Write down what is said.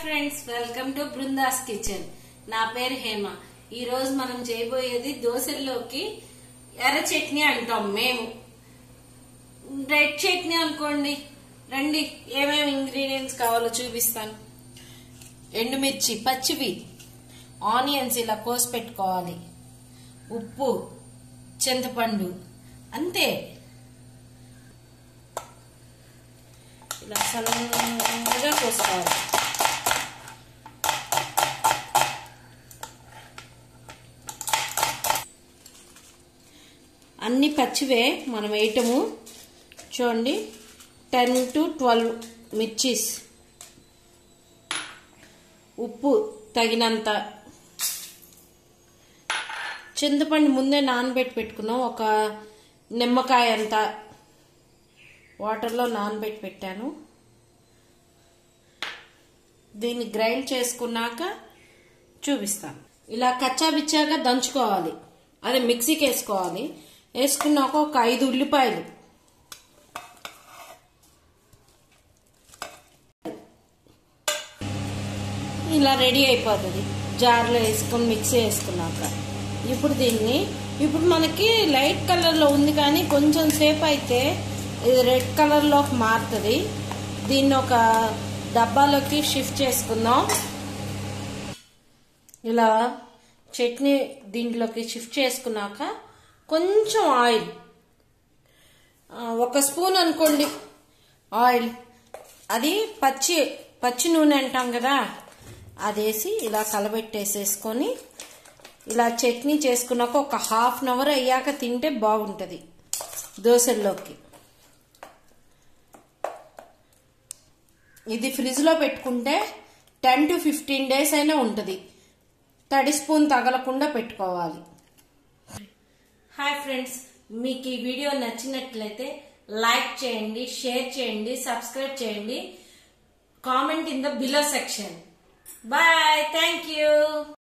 Friends, welcome to Brinda's kitchen. నా పేరు హేమ. ఈ రోజు మనం చేయబోయేది దోశల్లోకి ఎర్ర చట్నీ అంటాం మేము. రెడ్ చట్నీ అనుకోండి. రండి, ఏమేమి ఇంగ్రీడియంట్స్ కావాలో చూపిస్తాను. ఎండుమిర్చి పచ్చివి, ఆనియన్స్ ఇలా కోసి పెట్టుకోవాలి, ఉప్పు, చింతపండు, అంతే. ఇలా సన్నగా కోసుకోవాలి. అన్ని పచ్చివే మనం వేయటము. చూడండి, 10 to 12 మిర్చీస్, ఉప్పు తగినంత, చింతపండు ముందే నానబెట్టి పెట్టుకున్నాం, ఒక నిమ్మకాయ అంత వాటర్లో నానబెట్టి పెట్టాను. దీన్ని గ్రైండ్ చేసుకున్నాక చూపిస్తాను. ఇలా కచ్చా బిచ్చాగా దంచుకోవాలి, అదే మిక్సీకి వేసుకోవాలి. వేసుకున్నాక ఒక 5 ఉల్లిపాయలు, ఇలా రెడీ అయిపోతుంది. జార్లో వేసుకొని మిక్సీ వేసుకున్నాక ఇప్పుడు మనకి లైట్ కలర్లో ఉంది, కానీ కొంచెం సేపు అయితే ఇది రెడ్ కలర్లోకి మారుతుంది. దీన్ని ఒక డబ్బాలోకి షిఫ్ట్ చేసుకుందాం. ఇలా చట్నీ దీంట్లోకి షిఫ్ట్ చేసుకున్నాక కొంచెం ఆయిల్, 1 స్పూన్ అనుకోండి ఆయిల్, అది పచ్చి నూనె అంటాం కదా, అదేసి ఇలా కలబెట్టేసేసుకొని ఇలా చట్నీ చేసుకున్నాక ఒక ½ అవర్ అయ్యాక తింటే బాగుంటుంది దోశల్లోకి. ఇది ఫ్రిడ్జ్లో పెట్టుకుంటే 10 to 15 days అయినా ఉంటుంది. తడి స్పూన్ తగలకుండా పెట్టుకోవాలి. హాయ్ ఫ్రెండ్స్, మీకు ఈ వీడియో నచ్చినట్లయితే లైక్ చేయండి, షేర్ చేయండి, సబ్స్క్రైబ్ చేయండి, comment in the below section. Bye, thank you.